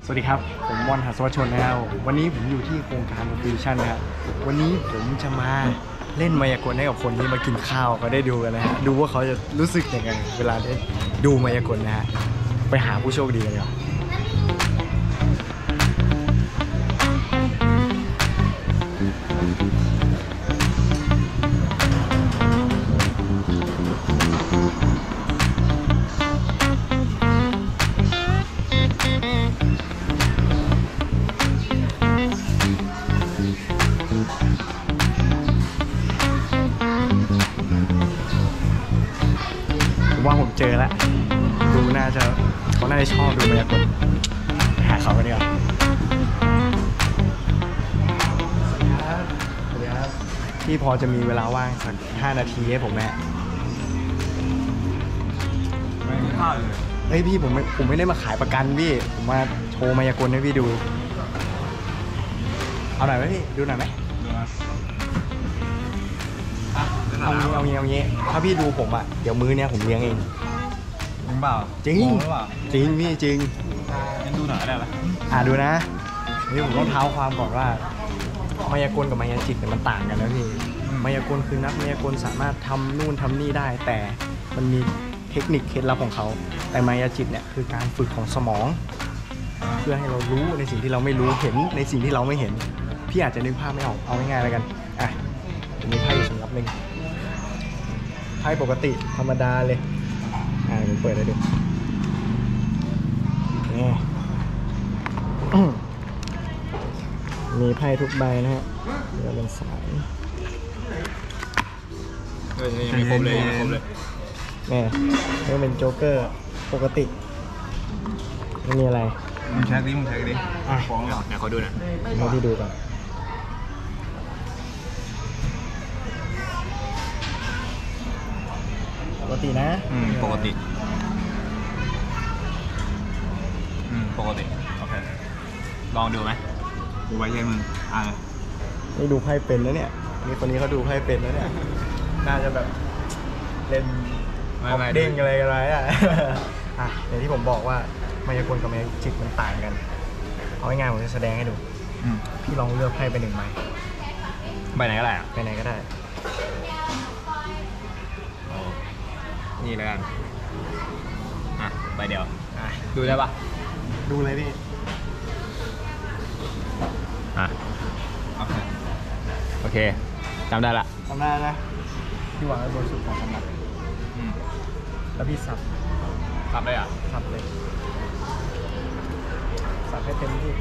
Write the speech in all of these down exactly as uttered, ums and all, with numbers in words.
วัสดีครับผมมอนหัสวชนนะครับวันนี้ผมอยู่ที่โครงการฟิวชั่นนะครับวันนี้ผมจะมาเล่นมายากลให้กับคนที่มากินข้าวเขาได้ดูกันนะฮะดูว่าเขาจะรู้สึกยังไงเวลาได้ดูมายากลนะฮะไปหาผู้โชคดีกันดีกว่าผมว่าผมเจอแล้วดูน่าจะเขาน่าจะชอบดูมายากลหาเขากันดีกว่าสวัสดีครับพี่พอจะมีเวลาว่างสักห้านาทีให้ผมไหมไม่มีข้าวเลยเฮ้ยพี่ผมไม่ผมไม่ได้มาขายประกันพี่ผมมาโชว์มายากลให้พี่ดูเอาหน่อยไหมพี่ดูหน่อยไหมดูนะเอางี้เอางี้เอางี้ถ้าพี่ดูผมอ่ะเดี๋ยวมื้อเนี้ยผมเลี้ยงเองจริงเปล่าจริงหรือเปล่าจริงพี่จริงงั้นดูหน่อยได้ไหมอ่าดูนะนี่ผมต้องเท้าความก่อนว่ามายากลกับมายาจิตเนี่ยมันต่างกันนะพี่มายากลคือนักมายากลสามารถทำนู่นทำนี่ได้แต่มันมีเทคนิคเคล็ดลับของเขาแต่มายาจิตเนี่ยคือการฝึกของสมองเพื่อให้เรารู้ในสิ่งที่เราไม่รู้เห็นในสิ่งที่เราไม่เห็นพี่อาจจะนึกภาพไม่ออกเอาง่ายๆแล้วกันอ่ะมีไพ่อยู่สำหรับหนึ่งไพ่ปกติธรรมดาเลยอ่าผมเปิดเลยดูนี่มีไพ่ทุกใบนะฮะเดี๋ยวเป็นสายเออยังมีครบเลยยังมีครบเลยนี่นี่เป็นโจ๊กเกอร์ปกติไม่มีอะไรมึงแท็กดิมึงแท็กดิอ่ะฟ้องเหรอเนี่ยขอดูหน่อยให้พี่ดูก่อนปกตินะอืมปกติอืมปกติโอเคลองดูไหมดูไว้ยังมึงอ่านี่ดูไพ่เป็นแล้วเนี่ยนี่คนนี้เขาดูไพ่เป็นแล้วเนี่ยน่าจะแบบเล่นออกเด้งอะไรกันไรอ่ะอ่ะอย่างที่ผมบอกว่ามายากลกับมายาจิตมันต่างกันเอาง่ายๆผมจะแสดงให้ดูพี่ลองเลือกไพ่ไปหนึ่งใบใบไหนก็ได้อะไปไหนก็ได้นี่แล้วกันอ่ะใบเดียวอ่ะดูได้ปะดูเลยพี่อ่ะโอเคโอเคจำได้ละจำได้นะพี่วางไว้บนสุดของสำนักแล้วพี่สับสับได้อ่ะสับเลยสับให้เต็มที่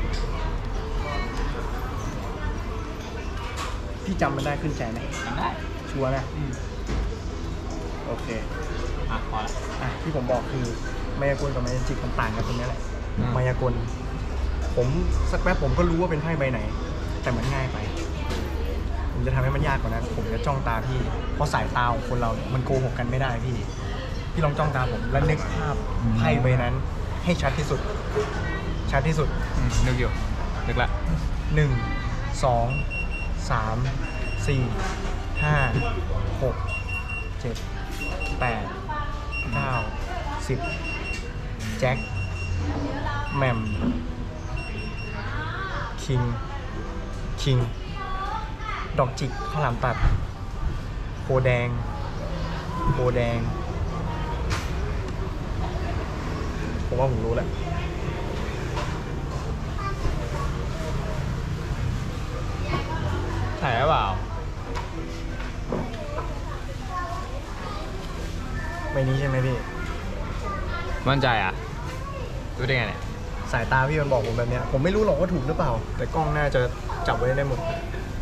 พี่จำมันได้ขึ้นใจไหมจำได้ชัวร์นะโอเคอ่ะพอละอ่ะที่ผมบอกคือมายากลกับมายาจิตมันต่างกันตรงนี้แหละมายากลผมสักแป๊บผมก็รู้ว่าเป็นไพ่ใบไหนแต่มันง่ายไปผมจะทำให้มันยากกว่านั้นผมจะจ้องตาพี่เพราะสายตาของคนเรามันโกหกกันไม่ได้พี่พี่ลองจ้องตาผมแล้วนึกภาพไพ่ใบนั้นให้ชัดที่สุดชัดที่สุดนึกอยู่นึกละหนึ่งสองสามสี่ห้าหกเจ็ดแปดเก้าสิบแจ็คแมมคิงคิงดอกจิกข้าวหลามตัดโพแดงโพแดงผมว่าผมรู้แหละถ่ายหรือเปล่าไม่นี้ใช่ไหมพี่มั่นใจอ่ะรู้ได้ไงเนี่ยสายตาพี่มันบอกผมแบบนี้ผมไม่รู้หรอกว่าถูกหรือเปล่าแต่กล้องน่าจะจับไว้ได้หมด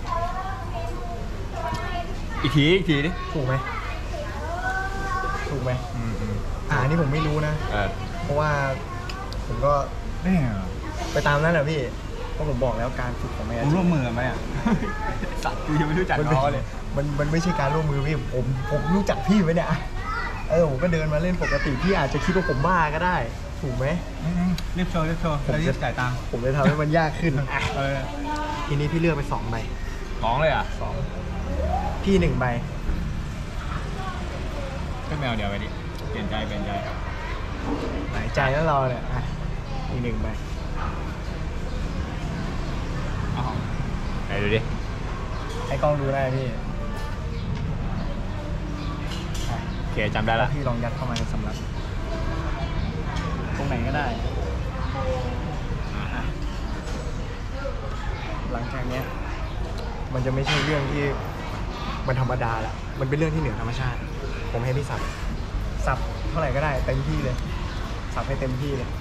อีกทีอีกทีดิถูกไหมถูกไหมอืมอ่านี่ผมไม่รู้นะเพราะว่าผมก็ไปตามนั้นแหละพี่เพราะผมบอกแล้วการฝึกของแม่ผมร่วมมือไหมอ่ะสัตว์กูยังไม่รู้จักน้องเลยมันมันไม่ใช่การร่วมมือพี่ผมผมรู้จักพี่ไหมเนี่ยเออผมก็เดินมาเล่นปกติพี่อาจจะคิดว่าผมบ้าก็ได้ถูกไหมรีบโชว์รีบโชว์ผมจะจ่ายตังค์ผมจะทำให้มันยากขึ้นทีนี้พี่เลือกไปสองใบสองเลยอ่ะสองพี่หนึ่งใบก็แมวเดียวไปดิเปลี่ยนใจเปลี่ยนใจหายใจแล้วเราเนี่ยอ่ะอีกหนึ่งใบดูดิให้กล้องดูได้พี่โอเคจำได้ละพี่ลองยัดเข้ามาในสำรับตรงไหนก็ได้ หลังจากเนี้ยมันจะไม่ใช่เรื่องที่มันธรรมดาละมันเป็นเรื่องที่เหนือธรรมชาติ ผมให้พี่สับสับเท่าไหร่ก็ได้เต็มที่เลยสับให้เต็มที่เลย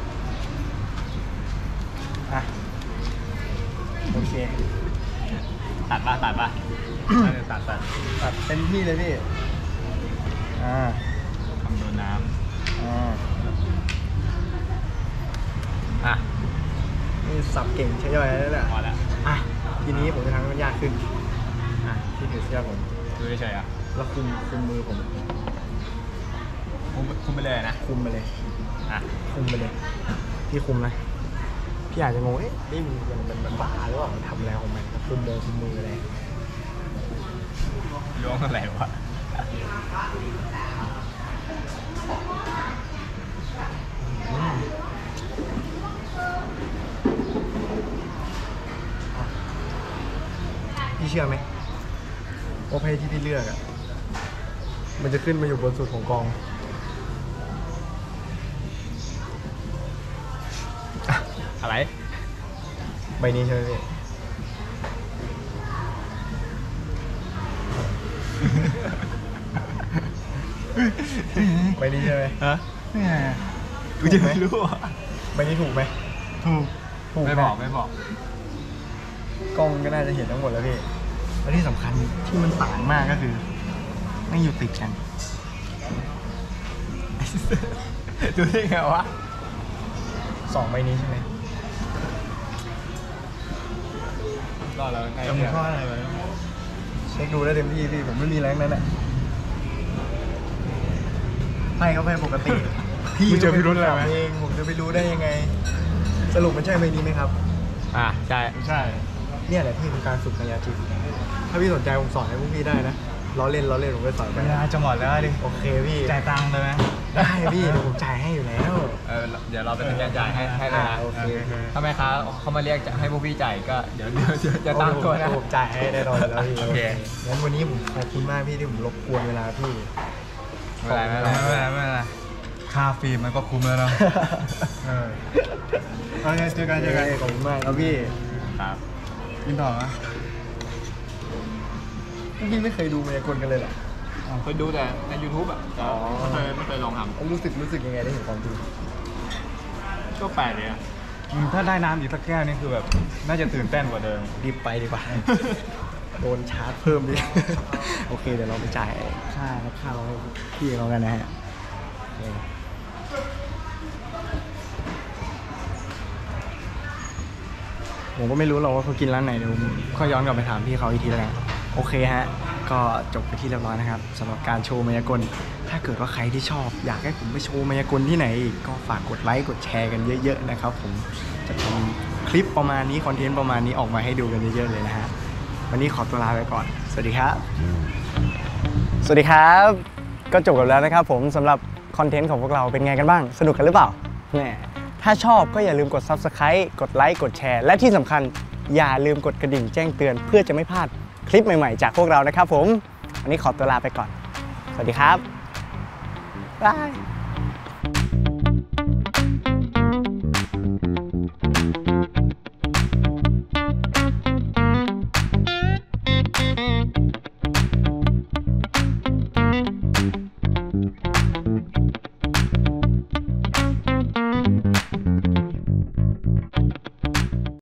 อ่ะโอเคตัดป่ะตัดป่ะ ตัดตัดตัดเต็มที่เลยพี่อ่าทำโดนน้อ่าำอ่ะนี่สับเก่งใช่ย่อยแล้วแหละพอแล้วอ่ะทีนี้ผมจะทำให้มันยากขึ้นอ่ะพี่ถือเสื้อผมดูเฉยๆอ่ะแล้วคุมคุมมือผมคุมคุมไปเลยนะคุมไปเลยอ่ะคุมไปเลยพี่คุมนะพี่อาจจะงงเอ๊ะนี่มันมันมันมันบ้าหรือเปล่ามันทำแล้วของมันคุมมือคุมมืออะไรล้วงอะไรวะอืมพี่เชื่อไหมว่าเพลงที่พี่เลือกอ่ะมันจะขึ้นมาอยู่บนสุดของกองอะไรใบนี้ใช่ไหมพี่ ใบนี้ใช่ไหมฮะถูกไหมรู้อ่ะใบนี้ถูกไหมถูกถูกไม่นะบอกไม่บอกกล้องก็น่าจะเห็นทั้งหมดแล้วพี่ และที่สำคัญที่มันต่างมากก็คือไม่อยู่ติดกันดูได้ไงวะสองใบนี้ใช่ไหมรอดแล้วไงจำข้ออะไรไว้เช็คดูได้เต็มที่พี่ผมไม่มีแรงนั้นแหละไพ่เขาไพ่ปกติมึงเจอพิรุธอะไรไหมเองผมจะไปรู้ได้ยังไง สรุปมันใช่ใบนี้ไหมครับอ่ะใช่ใช่เนี่ยแหละที่คือการฝึกมายาจิตถ้าพี่สนใจผมสอนให้พวกพี่ได้นะล้อเล่นล้อเล่นผมก็สอนไปเวลาจะหมดแล้วดิโอเคพี่จ่ายตังค์เลยไหมได้พี่เดี๋ยวผมจ่ายให้อยู่แล้วเออเดี๋ยวเราไปทำการจ่ายให้ให้เลยนะอ่าโอเคถ้าแม่ค้าเขามาเรียกจะให้พวกพี่จ่ายก็เดี๋ยวเดี๋ยวจะจะตั้งตัวนะผมจ่ายให้แน่นอนอยู่แล้วพี่โอเคงั้นวันนี้ผมขอบคุณมากพี่ที่ผมรบกวนเวลาพี่ไม่เป็นไรไม่เป็นไรไม่เป็นไรค่าฟิล์มมันก็คุ้มแล้วเนาะเออโอเคเจอกันเจอกันขอบคุณมากครับพี่ครับกินต่อไหมพี่ไม่เคยดูมายากลกันเลยเหรอเคยดูแต่ใน YouTube อ่ะแต่ไม่เคยไม่เคยลองทรู้สึกรู้สึกยังไงได้เห็นความจริงำก็แปลกเลยอ่ะถ้าได้น้ำอีกสักแก้วนี่คือแบบน่าจะตื่นเต้นกว่าเดิมรีบไปดีกว่า โดนชาร์จเพิ่มดิ โอเคเดี๋ยวเราไปจ่ายค่ารับข้าวให้พี่เรากันนะฮะโอเคผมก็ไม่รู้หรอกว่าเขากินร้านไหนเดี๋ยวผมค่อยย้อนกลับไปถามพี่เขาอีกทีแล้วกันโอเคฮะก็จบไปที่เรียบร้อยนะครับสำหรับการโชว์มายากลถ้าเกิดว่าใครที่ชอบอยากให้ผมไปโชว์มายากลที่ไหนอีกก็ฝากกดไลค์กดแชร์กันเยอะๆนะครับผมจะทำคลิปประมาณนี้คอนเทนต์ประมาณนี้ออกมาให้ดูกันเยอะๆเลยนะฮะวันนี้ขอตัวลาไปก่อนสวัสดีครับสวัสดีครับก็จบกันแล้วนะครับผมสำหรับคอนเทนต์ของพวกเราเป็นไงกันบ้างสนุกกันหรือเปล่าแน่ถ้าชอบก็อย่าลืมกด ซับสไครบ์ กดไลค์กดแชร์และที่สำคัญอย่าลืมกดกระดิ่งแจ้งเตือนเพื่อจะไม่พลาดคลิปใหม่ๆจากพวกเรานะครับผมวันนี้ขอตัวลาไปก่อนสวัสดีครับบาย